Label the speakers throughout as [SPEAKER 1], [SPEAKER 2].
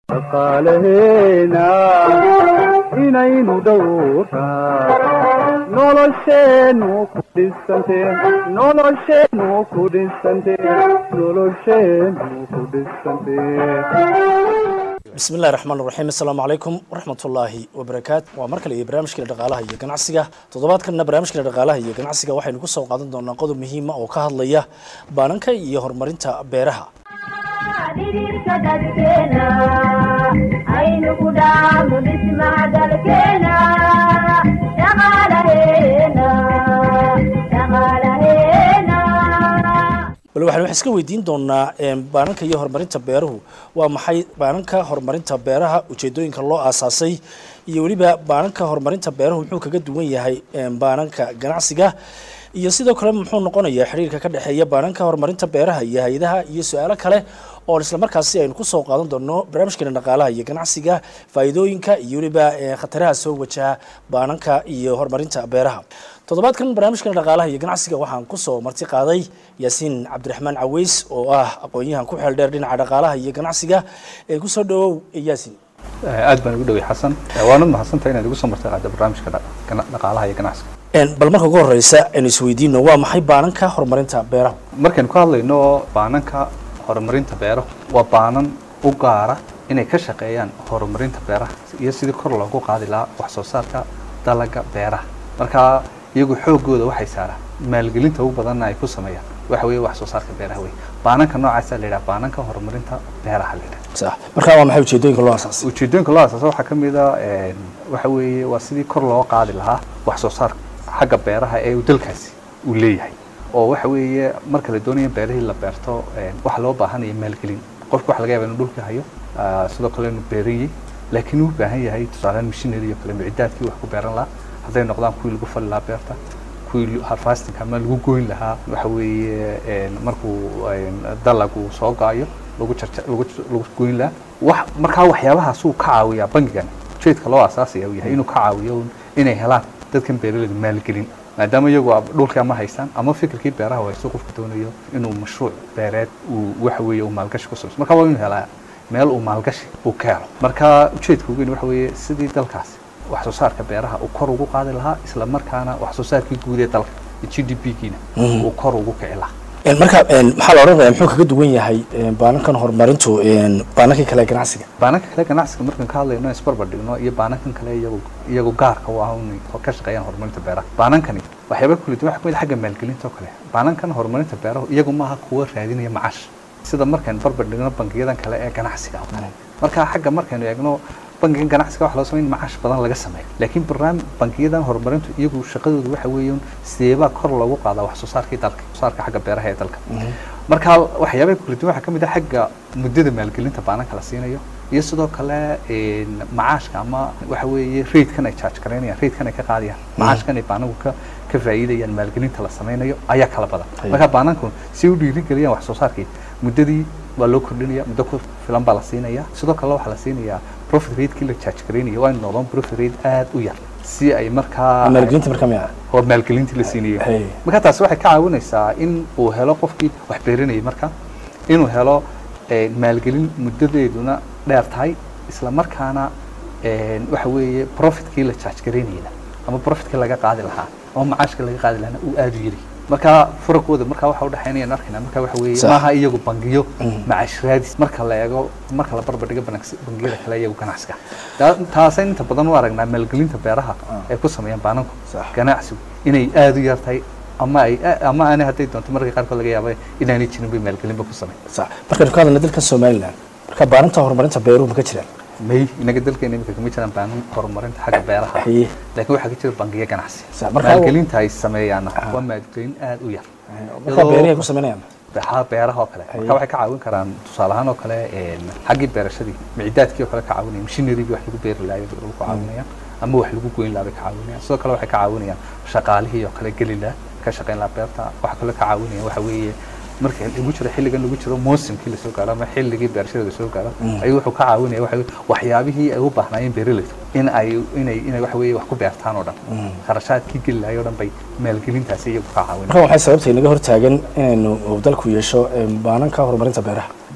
[SPEAKER 1] dhaqaalaheena inaynu dhowrtaa nolosheenu ku dhisantee
[SPEAKER 2] بسم الله الرحمن الرحيم السلام عليكم ورحمة الله وبركاته ومركل برنامج كلا دقالها هي جنعسية تضبط كنا برنامج كلا دقالها هي جنعسية واحد نقص وقاعدين دون نقود مهمة أو كهاللية بانك يهور مرنتا بيرها bal waxaan iska weydiin doonaa baananka iyo horumarinta beeruhu waa maxay baananka horumarinta beeraha ujeedooyinka loo aasaasay iyo waliba baananka horumarinta beeruhu muxuu kaga duwan yahay baananka ganacsiga iyo sidoo kale muxuu noqonayaa xiriirka ka dhaxeeya baananka horumarinta beeraha iyo hay'adaha iyo su'aalo kale oo isla markaasi aynu ku soo qaadan doono barnaamijkeena dhaqaalaha iyo ganacsiga faa'iidooyinka iyo waliba khataraha soo wajaha baananka iyo horumarinta beeraha toddobaadkan barnaamijkeena dhaqaalaha iyo ganacsiga waxaan ku soo marti qaaday yaasiin cabdiraxmaan caweys oo ah aqoon-yahan ku xeel dheer dhinaca dhaqaalaha iyo ganacsiga ee ku soo dhawow yaasiin
[SPEAKER 3] aad baan ugu dhaway xasan waanad mahadsantahay inaad igu soo martay qaada barnaamijka dhaqaalaha iyo ganacsiga
[SPEAKER 2] bal marka ugu horeysa aynu isweydiino waa maxay baananka horumarinta beeraha
[SPEAKER 3] markaynu ka hadlayno baananka horumarinta beeraha waa baanan u gaara inay ka shaqeeyaan horumarinta beeraha iyo sidii kor loogu qaadi lahaa wax soo saarka dalagga beeraha marka iyagu xoogooda waxay saaraan maalgelinta ugu badanna ay ku sameeyaan waxa weeye wax soo saarka beeraha weeye baananka noocaas la yiraahdo baananka horumarinta beeraha la yiraahdo
[SPEAKER 2] sax marka waa maxay ujeedooyinka loo aasaasay
[SPEAKER 3] ujeedooyinka loo aasaasay waxa kamid ah waxa weeye waa sidii kor loo qaadi lahaa wax soo saarka xagga beeraha ee dalkaasi uu leeyahay oo waxa weeye marka la doonayo beerihii la beerto waxa loo baahan yahay maalgelin qofku waxa laga yaabaa inuu dhulka hayo sidoo kale inuu beeriyo laakiin uu baahan yahay tusaale machinery iyo kale micidaadkii wax ku beeran lahaa hadday noqdaan kuwii lagu fali lahaa beerta kuwii harvesting ama lagu goyn lahaa waxa weeye markuu dalagu soo gaayo lagu goyn lahaa markaa waxyaabahaas uu ka caawiyaa bangigan ujeedka loo aasaasaya uu yahay inuu ka caawiyo inay helaan dadkan beeraleyda maalgelin maadaama iyagu dhulka ama haystaan ama fikirkii beeraha oo ay soo qofku doonayo inuu mashruuc beereed uu waxa weeye uu maalgashi ku sameeyo marka waa inuu helaa meel uu maalgashi uu ka helo marka ujeedka ugu weyn waxa weeye sidii dalkaasi wax soo saarka beeraha uu kor ugu qaadi lahaa isla markaana wax soo saarkii guud ee dalka GDP-giina uu kor ugu kici lahaa
[SPEAKER 2] marka maxaa la oranayaa muxuu kaga duwan yahay baanankan horumarintu baananka kale ganacsiga
[SPEAKER 3] markaan ka hadlayno isbarbar dhigno iyo baanankan kale iyagu gaarka u ah oo ka shaqeeyaan horumarinta beeraha baanankani waxyaaba kala duwan waxa kamid ah xagga maalgelinta oo kale baanankan horumarinta beeraha iyagu maaha kuwa raadinaya macaash sida markaan barbar dhigno bangiyadan kale ee ganacsiga oo kale marka xagga markaan eegno bangigan ganacsiga waxa loo sameeyay macaash badan laga sameeyo laakiin bangiyadan horumarintu iyagu shaqadoodu waxa weeyaan sideeba kor loogu qaado wax soo saarka dalka saarka xagga beeraha ee dalka marka waxyaabaha kala duwan waxa kamid ah xagga muddada maalgelinta baananka la siinayo iyo sidoo kale macaashka ama waxa weeye rate-kan ay charge gareynayaan rate-kan ay ka qaadayaan macaashkan ay baananku ka faa'iidayaan maalgelinta la sameynayo ayaa kala badan marka baananku si u dhiirigeliyaan wax soo saarkii muddadii waa loo kordhinaya muddo ku filan baa la siinaya sidoo kale waxaa la siinayaa profit rate-kii la charge gareynayo waa in noqdon profit rate aad u yar si ay markaa
[SPEAKER 2] maalgelinta markaa miyaa
[SPEAKER 3] oo maalgelintii la siinayo marka taasi waxay ka caawinaysaa in uu helo qofkii wax beerinayay marka inuu helo maalgelin muddadeeduna dheer tahay isla markaana waxa weeye profitkii la charge gareynayna ama profitkii laga qaadi lahaa ama macaashka laga qaadi lahaa uu aad u yiri marka furqooda marka waxa u dhaxaynayaan arkina marka waxa weeye maaha iyagu bangiyo macaash raadis marka la eego marka la barbar dhigo bangiyada kale iyagu ganacsiga taas inta badan u aragnaa maalgelinta beeraha ay ku sameeyaan baananku ganacsigu inay aad u yartahay ama aan haday doonto marka qaarkood laga yaabay inaanay jirin bay maalgelin ba ku sameeyaan
[SPEAKER 2] marka ka hadalna dalka Soomaaliland marka baaranta horumarinta beeruhu ma ka jiraan
[SPEAKER 3] may inaga dalkeena imika kama jiraan baanan horumarinta xagga beeraha laakiin waxa ka jira bangiyo ganacsi maalgelinta ay sameeyaan waa maalgelin aad u yar
[SPEAKER 2] marka beeraha ku sameeyaan
[SPEAKER 3] beeraha oo kale marka waxay ka caawin karaan tusaale ahaan oo kale xaggii beerashadii micidaadkii oo kale ka caawinaya machinery-gii wax lagu beeri lahayo lagu caawinaya ama wax lagu goyn lahayo ka caawinaya sidoo kale waxay ka caawinayaan shaqaalihii oo kale geli lahaa ka shaqeyn lahaa beerta waxa kale ka caawinaya waxa weeye marka lagu jiro xilligan lagu jiro moosimkii la soo gaaro ama xilligii beerashada la soo gaaro ayuu wuxuu ka caawinaya waxyaabihii ay u baahnayeen beeraleydu inay waxa weeye wax ku beertaan oo dhan kharashaadkii geli lahayo dhan bay maalgelintaasi iyagu ka caawinayaan
[SPEAKER 2] marka waxay sababtay inaga hortaagan inaynu dalku yeesho baananka horumarinta beeraha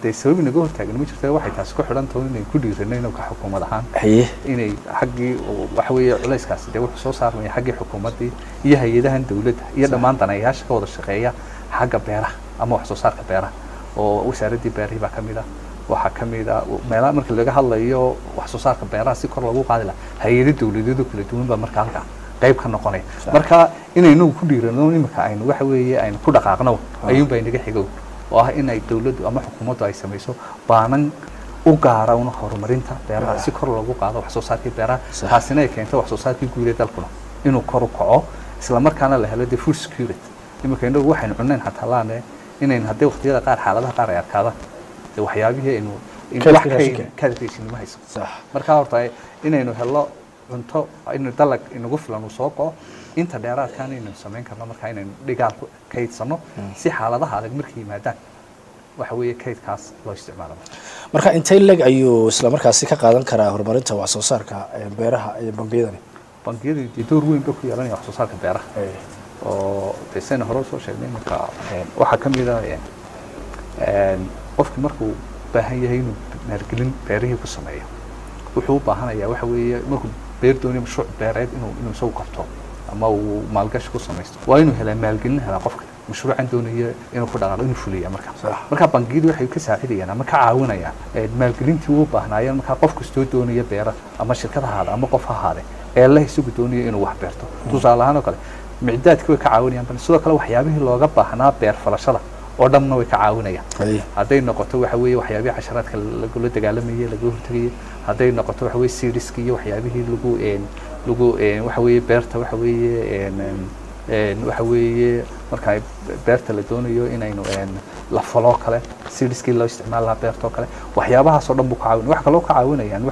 [SPEAKER 3] dee sababi naga hortaagan ma jirto waxay taasi ku xidhan tahay inay ku dhiiranayno ka xukuumad ahaan
[SPEAKER 2] haye
[SPEAKER 3] inay xaggii waxa weeye culayskaasi dee wuxuu soo saarmaya xaggii xukuumaddii iyo hay-adahan dawladda iyo dhammaan daneeyaasha ka wada shaqeeya xagga beeraha ama wax soo saarka beeraha oo wasaaraddii beerihii baa ka mid ah waxaa ka mid ah meelaha marka laga hadlayo wax soo saarka beeraha si kor lagu qaadi lahaa hay-ado dawladeedu kala duwan baa marka halkaa qayb ka noqonaya marka inaynu ku dhiirano imika aynu waxa weeye aynu ku dhaqaaqno ayuunbaa inaga xigow oo ah inay dawladdu ama xukuumaddu ay samayso baanan u gaara una horumarinta beeraha si kor loogu qaado wax soo saarkii beeraha taasina ay keento wax soo saarkii guud ee dalkuna inuu kor u kaco isla markaana la helo food security imika inagu waxaynu cunayn xataa laane inaynu haddii waqtiyada qaar xaaladaha qaar ay arkaadaan dee waxyaabihii aynu wax kaadkaysinimo hayso markaa horta inaynu helo cunto inuu dalag inagu filan uu soo go'o inta dheeraadkan inaynu samayn karno markaa inaynu dhigaal ku kaydsano si xaaladaha adag markay yimaadaan waxa weeye kaydkaas loo isticmaalo
[SPEAKER 2] marka intay leg ayuu isla markaasi ka qaadan karaa horumarinta wax soo saarka beeraha ee bangiyadani
[SPEAKER 3] bangiyadu dee door weyn bay ku yeelanaya wax soo saarka beeraha oo dee sayna hore soo sheegnay marka waxaa ka mid ah qofki markuu baahan yahay inuu maalgelin beerihii ku sameeyo wuxuu u baahanayaa waxa weeye markuu beer doonayo mashruuc beereed inuu isagu qabto ama uu maalgashi ku samaysto waa inuu helaa maalgelin helaa qofka mashruucan doonaya inuu ku dhaqaaqo inuu fuliya marka bangiyadu waxay ka saacidayaan ama ka caawinayaan maalgelintii uu baahnaayeen marka qof kastoo doonaya beera ama shirkad ha ahaade ama qof ha ahaade ee la isagu doonaya inuu wax beerto tusaale ahaan oo kale micdaadkii way ka caawinayaan sidoo kale waxyaabihii looga baahnaa beer falashada oo dhamna way ka caawinayaan hadday noqoto waxa weeye waxyaabihii casharaadka lagula dagaalamayay laga hortagayay hadday noqoto waxa weeye seedska iyo waxyaabihii lagu waxa weeye beerta waxa weeye marka beerta la doonayo inaynu la falo kale seedskii loo isticmaal lahaa beerta oo kale waxyaabahaas oo dhan buu ka caawinaya wax kaloo ka caawinayaan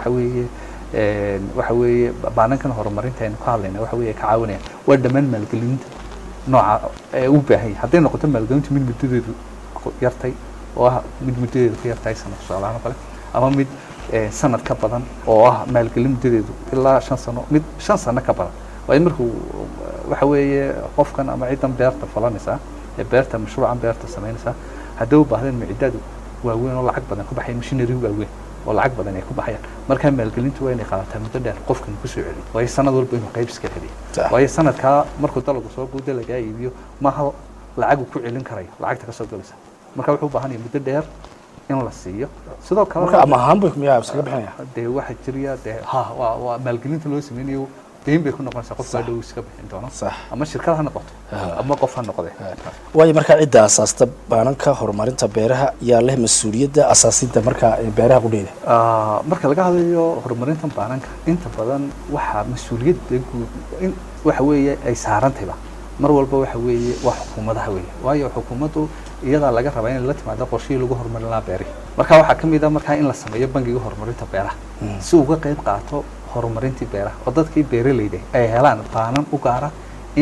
[SPEAKER 3] waxa weeye baanankan horumarinta aynu ka hadlayna waxa weeye ka caawinayaan waa dhammaan maalgelinta nooca u baahan yahay hadday noqoto maalgelintu mid muddadeedu yartay oo ah mid muddadeedu ka yartahay sanad tusaalahaan oo kale ama mid sanad ka badan oo ah maalgelin muddadeedu ilaa 5 sano mid 5 sano ka badan waayo markuu waxa weeye qofkan ama ciidan beerta falanaysa ee beerta mashruucan beerta samaynaysa haddii u baahdeen micdaadu waaweyn oo lacag badan ku baxay machinery waaweyn oo lacag badan ay ku baxayaan marka maalgelintu waa inay qaadataa muddo dheer qofkan ku soo celiyo waayo sanad walba inuu qayb iska celiyo waayo sanadka markuu dalagu soo buuda laga iibiyo ma hal lacag ku celin karayo lacagta ka soo galaysa marka wuxuu u baahan yahay muddo dheer in la siiyo sidoo kale
[SPEAKER 2] marka ama ahaan bay miyaa iska bixinaya
[SPEAKER 3] dee waxa jiriya dee waa maalgelinta loo sameeyo deyn bay ku noqonaysaa qof baa dhow iska bixin doono ama shirkad ha noqoto ama qof ha noqde
[SPEAKER 2] waayo marka cidda asaasta baananka horumarinta beeraha yaa leh mas'uuliyadda asaasidda marka beeraha qudheeda
[SPEAKER 3] marka laga hadlayo horumarinta baananka inta badan waxa mas'uuliyadda guud in waxa weeye ay saarantayba mar walba waxa weeye waa xukuumadaha weeye waayo xukuumaddu iyada laga rabaa in la timaado qorshihii lagu horumarin lahaa beeraha marka waxaa ka mid ah marka in la sameeyo bangiga horumarinta beeraha si uu uga qayb qaato horumarintii beeraha oo dadkii beeralayda ay helaan baanan u gaara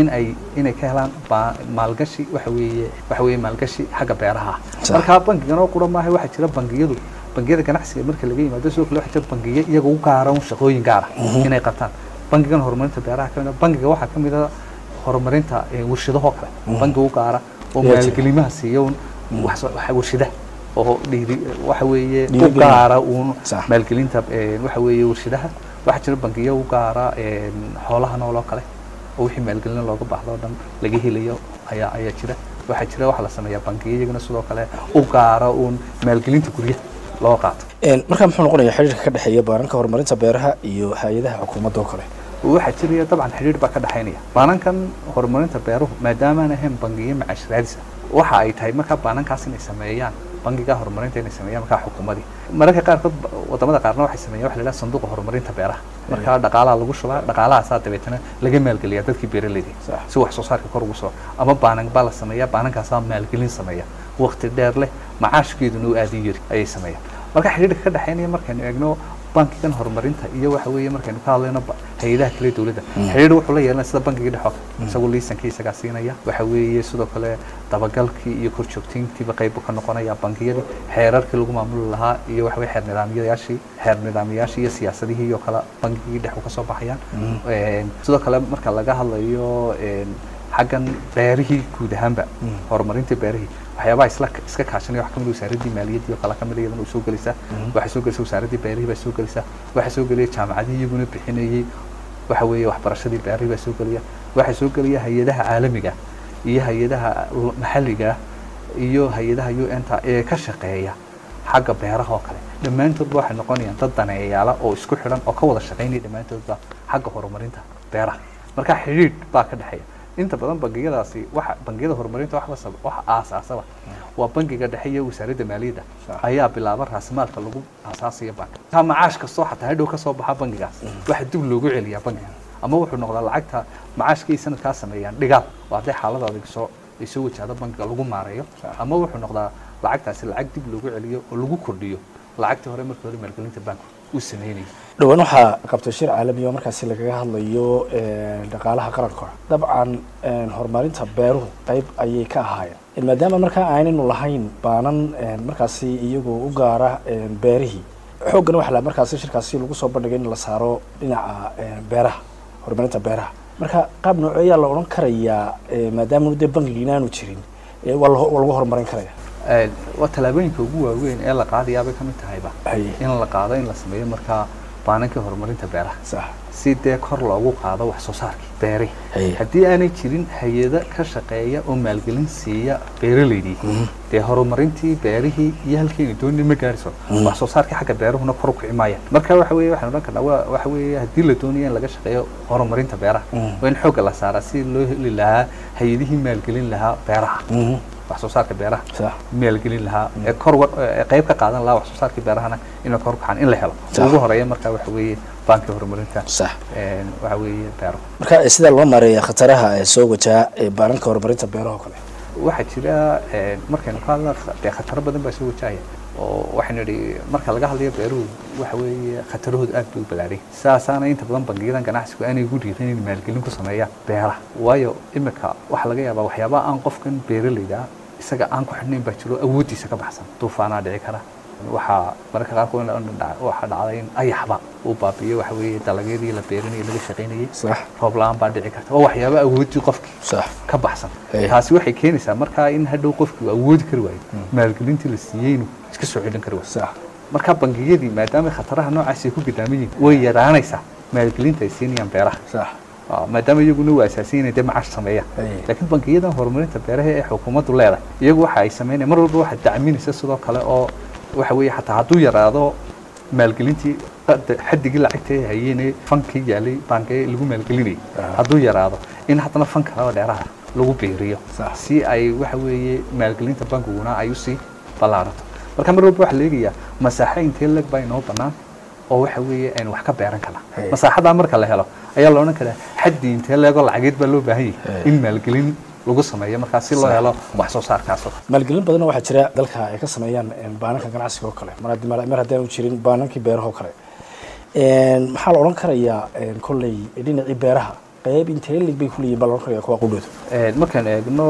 [SPEAKER 3] inay ka helaan maalgashi waxa weeye maalgashi xagga beeraha marka bangigan oo qura maaha waxa jira bangiyada ganacsiga marka laga yimaado sidoo kale waxa jira bangiyo iyaga u gaara shaqooyin gaar ah inay qabtaan bangigan horumarinta beeraha kamid ah bangiga waxaa kamid ah horumarinta warshadaha kale bangiga u gaara oo maalgelimaha siiyo wax warshadaha oo waxa weeye u gaara maalgelinta waxa weeye warshadaha waxa jira bangiyo u gaara xoolaha nool oo kale oo wixii maalgelin looga baahdo dhan laga helayo ayaa jira waxa jira wax la sameeyaa bangiyo iyaguna sidoo kale u gaara maalgelinta guryaha loo qaato
[SPEAKER 2] marka muxuu noqonayaa xiriirka ka dhaxeeya baananka horumarinta beeraha iyo hay'adaha xukuumadda oo kale
[SPEAKER 3] waxa jira dabcan xiriir baa ka dhaxaynaya baanankan horumarinta beeruhu maadaama aan ahayn bangiyo macaash raadis waxa ay tahay marka baanankaas inay sameeyaan bangiga horumarinta inay sameeyaan marka xukuumadii mararka qaarkood wadamada qaarna waxay sameeyaan waxa la yiraahdo sanduuqa horumarinta beeraha marka dhaqaalaha lagu shubaa dhaqaalahaas dabeetana laga maalgeliyaa dadkii beeralayda si wax soo saarka kor ugu soo ama baanan baa la sameeyaa baanankaas maalgelin sameeya waqti dheer leh macaashkeeduna uu aad u yar ayay sameeyaan marka xiriirka ka dhaxaynaya markaynu eegno bankigan horumarinta iyo waxa weeye markaynu ka hadlayno hay'adaha kale dawladda xiriir wuxuu la yeelanaa sida bankiga dhexe isagoo liisankii isaga siinaya waxa weeye sidoo kale dabagalkii iyo korjoogtiintiiba qayb ka noqonaya bankiyada xeerarkii lagu maamuli lahaa iyo waxa weeye xeer nidaamyaashii iyo siyaasadihii iyo kala bankigii dhexe ka soo baxayaan sidoo kale marka laga hadlayo xaggan beerihii guud ahaanba horumarinta beerihii waxyaabaha iska kaashanaya wax kamid wasaaradii maaliyadda iyo kala kamid iyadana soo galaysa waxa soo galaysa wasaaradii beeraha soo galaysa waxa soo galaya jaamacadii iyaguna bixinayay waxa weeye waxbarashadii beeraha soo galaya waxa soo galaya hay'adaha caalamiga iyo hay'adaha maxalliga iyo hay'adaha UN-ta ee ka shaqeeya xagga beeraha oo kale dhammaantood waxay noqonayaan dad daneeyayaal oo isku xidhan oo ka wada shaqeynaya dhammaantoodba xagga horumarinta beeraha marka xiriir baa ka dhaxeeya inta badan bangiyadaasi waxa bangiyada horumarinta waxa aasaasaba waa bangiga dhexe iyo wasaaradda maaliyadda ayaa bilaaba raasmaalka lagu aasaasiyo banka ta macaash kastoo xataa hadhow ka soo baxa bangigaas waxa dib loogu celiyaa bangiga ama wuxuu noqdaa lacagta macaashkii sanadkaa sameeyaan dhigaal oo hadday xaaladaada soo wajahdo bangiga lagu maareeyo ama wuxuu noqdaa lacagtaasi lacag dib loogu celiyo oo lagu kordhiyo lacagtii hore markii hore maalgelinta banku uu sameynayay
[SPEAKER 2] dhawaan waxaa qabtay shir caalami oo markaasi lagaga hadlayo dhaqaalaha qaranka dabcan horumarinta beeruhu qayb ayay ka ahaayeen maadaama markaa aanaynu lahayn baanan markaasi iyagoo u gaara beerihii xooggana waxaa markaasi shirkaasi lagu soo bandhigay in la saaro dhinaca beeraha horumarinta beeraha marka qaab nooceeyaa la odhan karayaa maadaama dee bangigiina aanu jirin waa lagu horumarin karaya
[SPEAKER 3] waa talaabooyinka ugu waaweyn ee la qaadayaabay ka mid tahayba in la qaado in la sameeyo markaa baanankii horumarinta beeraha si dee kor loogu qaado wax soo saarkii beeri haddii aanay jirin hay-ada ka shaqeeya oo maalgelin siiya beeralaydii dee horumarintii beerihii iyo halkii dooni ma gaariso wax soo saarkii xagga beeruhuna kor u kici maaya marka waxa weeye waxaan odhan karnaa waxa weeye haddii la doonayo in laga shaqeeyo horumarinta beeraha waa in xoogga la saaraa si loo heli lahaa hay-adihii maalgelin lahaa beeraha wax soo saarka beeraha maalgelin lahaa ee kor qayb ka qaadan lahaa wax soo saarkii beerahana inay kor u kacaan in la helo ugu horeeya marka waxa weeye banka horumarinta waxa weeye beero
[SPEAKER 2] marka sida loo maareeyo khataraha soo wajaha banka horumarinta beeraha kale
[SPEAKER 3] waxa jira markaynu ka hadla khataro badan baa soo wajahaya oo waxaynu nidhi marka laga hadlayo beeruhu waxa weeye khatarahoodu aad bay u balaadhay saasaana inta badan bangiyadan ganacsigu aanay ugu dhiiran in maalgelin ku sameeyaan beeraha waayo imika waxaa laga yaabaa waxyaabaha aan qofkan beeralayda isaga aan ku xidhnayn baa jiro awooddiisa ka baxsan duufaanaa dhici kara waxaa mararka qaarkood waxaa dhacday in ayaxba uu baabi'iyo waxa weeye dalagyadii la beerinayay laga shaqaynayay roob la-aan baa dhici karta oo waxyaaba awooddii qofkii ka baxsan taasi waxay keenaysaa markaa in hadhow qofkii awoodi kari waayo maalgelintii la siiyey inuu iska soo celin kari waayo marka bangiyadii maadaama khataraha noocaas ay ku gidaaman yihiin way yaraanaysaa maalgelinta ay siinayaan beeraha maadaama iyaguna waa asaasiin inay dee macaash sameeyaan laakiin bangiyadan horumarinta beeraha ee xukuumaddu leedahay iyagu waxa ay sameynayaan mar walba waxaad dacminaysa sidoo kale oo waxa weeye xataa hadduu yaraado maalgelintii xaddigii lacagta ay hayeenee fankii yaalay bankee lagu maalgelinayay hadduu yaraado in haddana fan kaleba dheeraha lagu beeriyo si ay waxa weeye maalgelinta bankiguna ay usii ballaarato marka mar walba waxaa la eegayaa masaaxo intee leg baa inoo bannaan oo waxa weeye aynu wax ka beeran karnaa masaaxadaa marka la helo ayaa la odhan karaa xaddi intee leegoo lacageed baa loo baahan yahay in maalgelin lagu sameeyo markaa si loo helo wax soo saarkaas
[SPEAKER 2] maalgelin badan waxaa jira dalka ay ka sameeyaan baananka ganacsiga oo kale mar haddaan u jirin baanankii beeraha oo kale maxaa la odhan karayaa kolley dhinacii beeraha qayb intee lig bay kuleeyihin baa la odhan karaya kuwa qudhooda
[SPEAKER 3] markaan eegno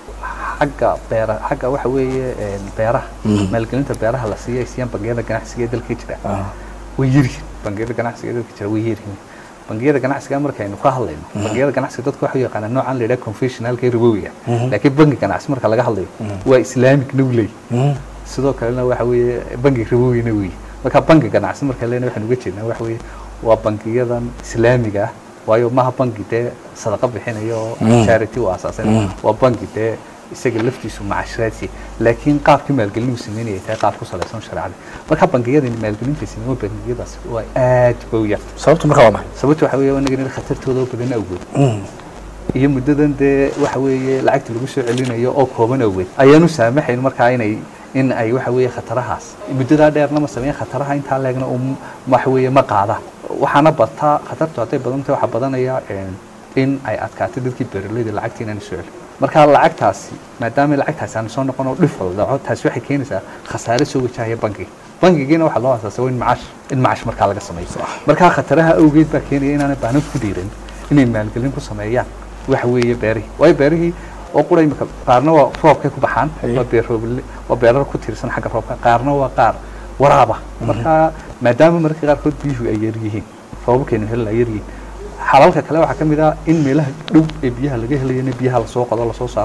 [SPEAKER 3] xagga waxa weeye beeraha maalgelinta beeraha la siiyo ay siiyaan bangiyada ganacsiga ee dalka jira way yaryihiin bangiyada ganacsiga ee dalka jira way yaryihiin bangiyada ganacsiga markaynu ka hadlayno bangiyada ganacsiga dadku waxay u yaqaanaan noocan la yidhaha conventionalka ee ribowiga laakiin bangi ganacsi marka laga hadlayo waa islaamicna u leeyahy sidoo kalena waxa weeye bangi ribowina weeye marka bangi ganacsi marka leena waxaan uga jeednaa waxa weeye waa bangiyadan islaamiga ah waayo maha bangi dee sadaqa bixinayo oo charity u aasaasan waa bangi dee isaga laftiisu macashiraadsi laakiin qaabkii maalgelin uu sameynayay tahay qaab ku salaysan sharciyada marka bangiyadani maalgelinta sameeyo bangiyadaas waa aad u yar
[SPEAKER 2] sababtu marka waa maxay
[SPEAKER 3] sababtu waxa weeye inaga khatartooda badan awgeed iyo muddadan dee waxa weeye lacagta lagu soo celinayo oo kooban awgeed ayaanu saamaxayn markaa in ay waxa weeye khatarahaas muddadaa dheerna ma sameeyaan khataraha intaa leegna waxa weeye ma qaada waxaana bataa khatartu hadday badantahay waxaa badanaya in ay adkaato dadkii beeralayda lacagta inaan soo celin marka lacagtaasi maadaama lacagtaasi aan soo noqon oo dhif wada dhaco taasi waxay keenaysaa khasaare soo wajahaya bangigiina waxaa loo aasaasay in macaash markaa laga sameeyo markaa khataraha awgeed baa keenaya inaanay baanan ku dhiiran inay maalgelin ku sameeyaan waxa weeye beerihii waayo beerihii oo qura imika qaarna waa roobkay ku baxaan waa beerar ku tiirsan xagga roobka qaarna waa qaar waraaba marka maadaama mararka qaarkood biyuhu ay yar yihiin roobabkeenu helin ay yar yihiin xalalka kale waxaa ka mid ah in meelaha dhow ee biyaha laga helayana biyaha lasoo qodo lasoo saaro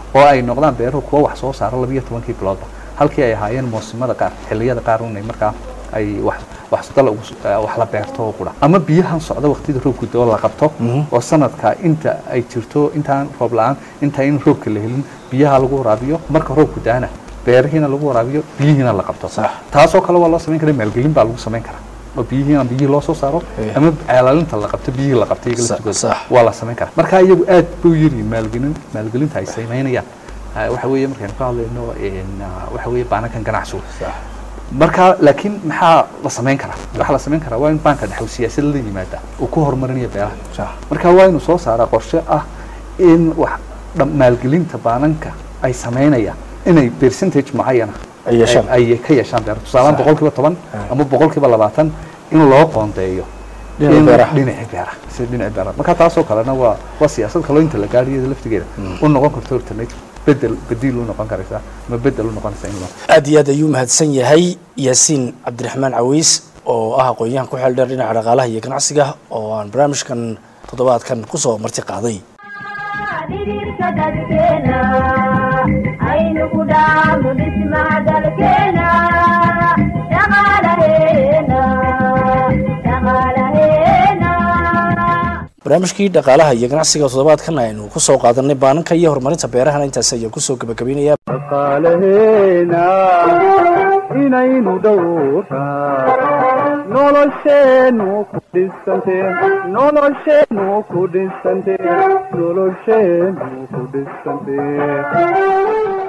[SPEAKER 3] oo ay noqdaan beeruhu kuwa wax soo saara 12 biloodba halkii ay ahaayeen moosimada qaar xilliyada qaar unay markaa ay wax la beerto oo qura ama biyahan socda waqtida roobku doo la qabto oo sanadka inta ay jirto intaan roob la'aan inta in roobka la helin biyaha lagu waraabiyo marka roobku daana beerihiina lagu waraabiyo biyihiina la qabto taasoo kale waa loo sameyn karaa maalgelin baa lagu sameyn karaa oo biyihi loo soo saaro ama ceelaalinta la qabto biyihii la qabtay waa la sameyn karaa marka iyagu aad buu yiri maalgelinta ay sameynayaan waxa weeye markaan ka hadlayno waxa weeye baanakan ganacsigu marka laakiin maxaa la sameyn karaa waxa la sameyn karaa waa in baanka dhexe siyaasad la yimaada oo ku horumarinayo beeraha marka waa inuu soo saaro qorshe ah in wax maalgelinta baananka ay sameynayaan inay percentage macayana ay ka yeeshaan beeraha tusaale 10% ama 20% in loo qoondeeyo dhinaca beeraha marka taasoo kalena waa siyaasad kale inta la gaariyo laftigeeda u noqon karto alternative بديل ونقن كريسة ما بدل ونقن سينما.
[SPEAKER 2] أدي يوم هادسن هي ياسين عبد الرحمن عويس أو قويان كحل درنا على غاله هي كان عسقة أو عن برامج كان تطبيقات كان قصة مرتقى ضي. barnaamijkii dhaqaalaha iyo ganacsiga toddobaadkan aynu ku soo qaadanay baananka iyo horumarinta beeraha intaas ayaan ku soo gabagabeynaya
[SPEAKER 1] dhaqaalaheena inaynu dhowraa nolosheenu ku dhisantee